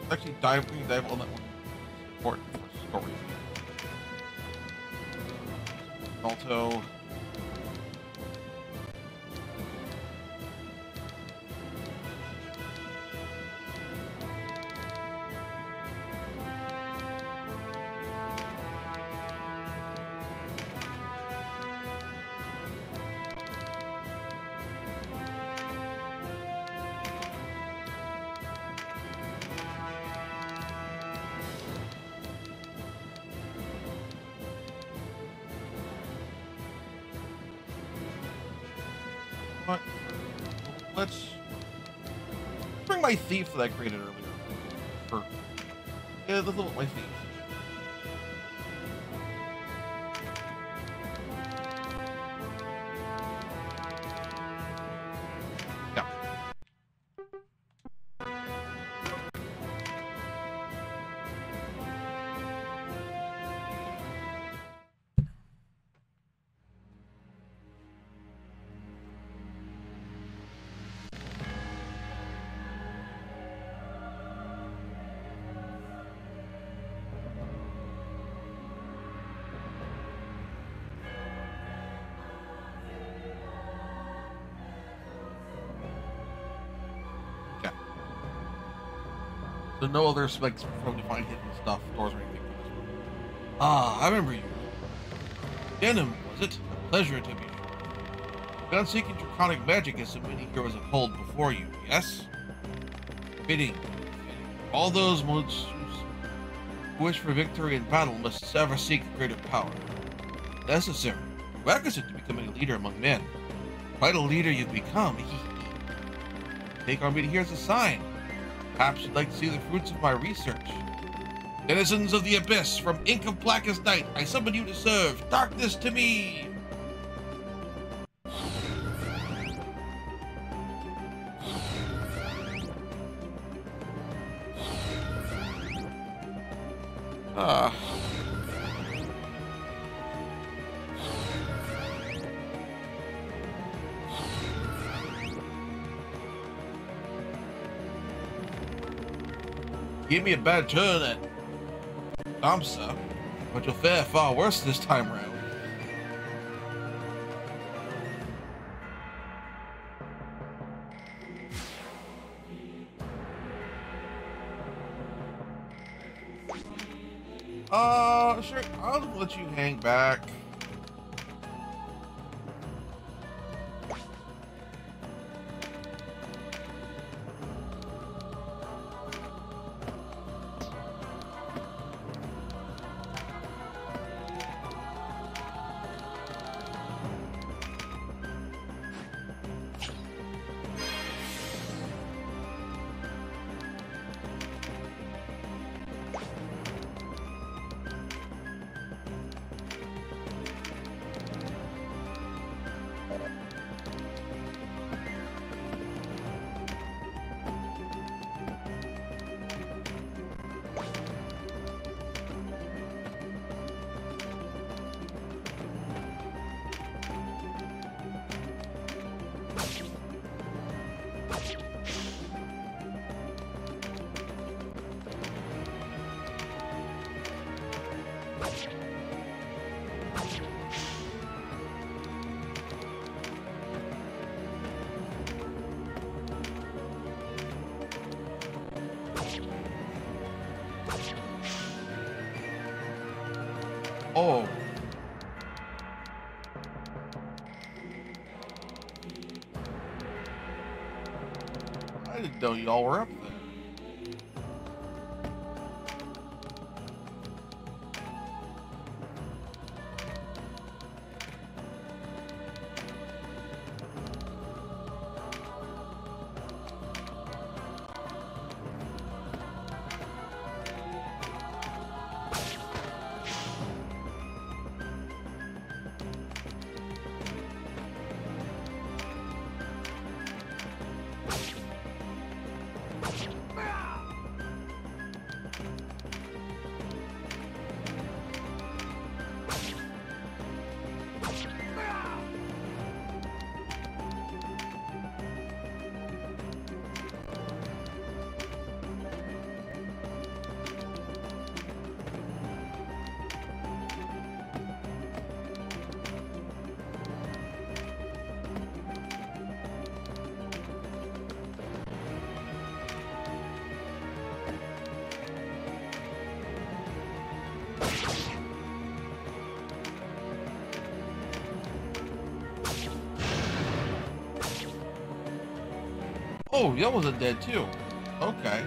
Actually, dive on that one. Important for story. Alto. Let's bring my thief that I created earlier. Yeah, the little my thief. Yeah. So no other specs from to find hidden stuff, doors or anything. Ah, I remember you. Denim, was it? A pleasure to be sure. You've gone seeking draconic magic as so many heroes have pulled before you, yes? Fitting. All those monsters who wish for victory in battle must ever seek greater power. Necessary. Requisite to becoming a leader among men. Quite a leader you've become. Take our meeting here as a sign. Perhaps you'd like to see the fruits of my research. Denizens of the Abyss, from ink of blackest night, I summon you to serve. Darkness to me! Ah. Give me a bad turn at Amsa, but you'll fare far worse this time round. Sure, I'll let you hang back. Oh. I didn't know y'all were up there. Oh, that wasn't dead too. Okay.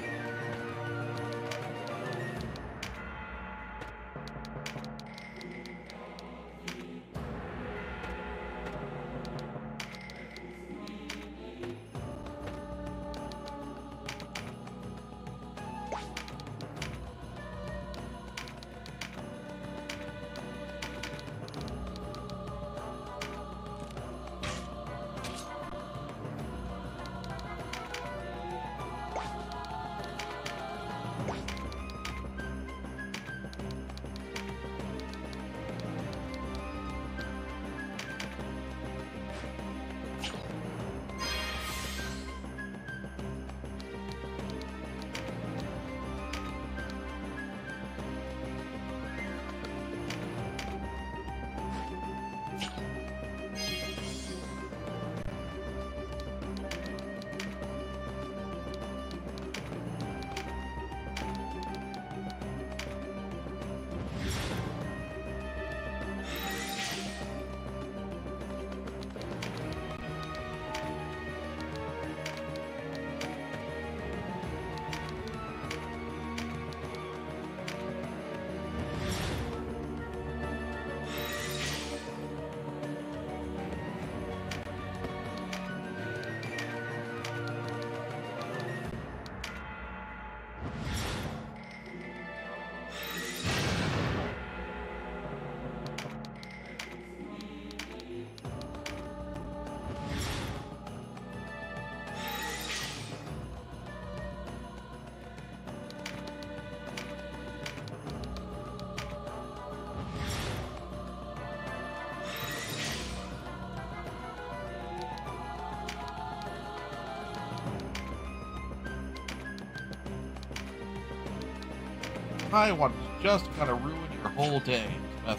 I want to just kind of ruin your whole day, Nysbeth.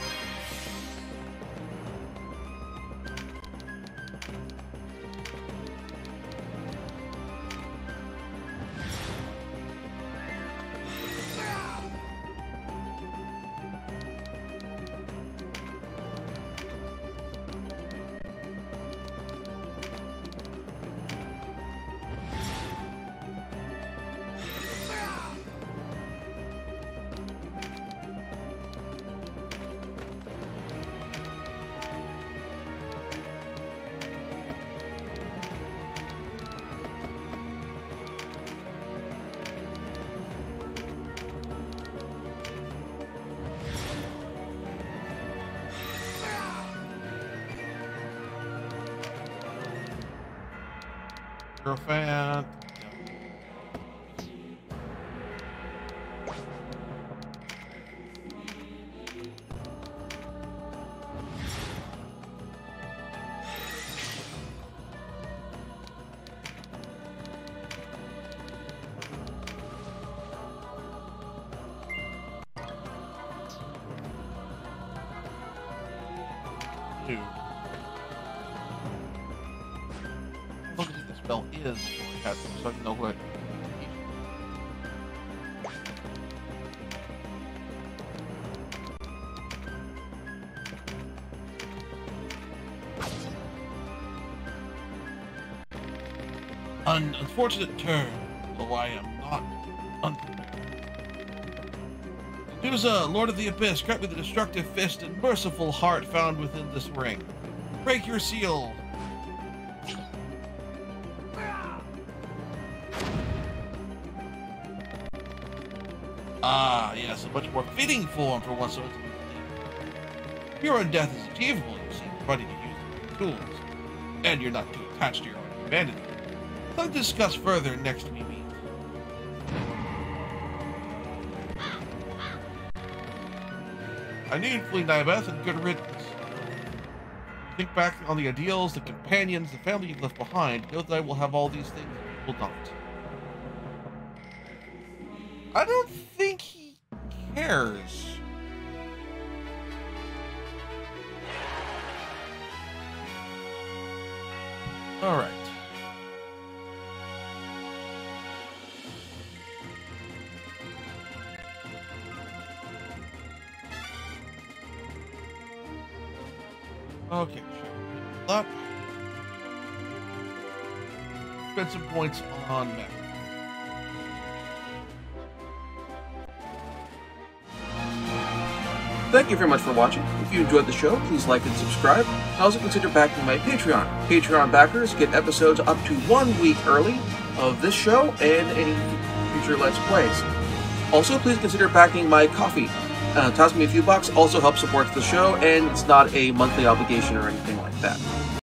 You're a fan. Dude. Look at this spell is before I cast it, so I can know what. An unfortunate turn, though I am not unprepared. Medusa, Lord of the Abyss, grant me the destructive fist and merciful heart found within this ring. Break your seal. Ah, yes, a much more fitting form for one so intimate. Pure death is achievable, you see, provided you use the right tools. And you're not too attached to your own humanity. Let's discuss further next we meet. I need flee Nysbeth and good riddance. Think back on the ideals, the companions, the family you've left behind. Know that I will have all these things and you will not. I don't think he cares. All right. Okay, sure. Up. spend some points on mech. Thank you very much for watching. If you enjoyed the show, please like and subscribe. Also consider backing my Patreon. Patreon backers get episodes up to 1 week early of this show and any future Let's Plays. Also, please consider backing my Ko-fi. Toss me a few bucks, also helps support the show, and it's not a monthly obligation or anything like that.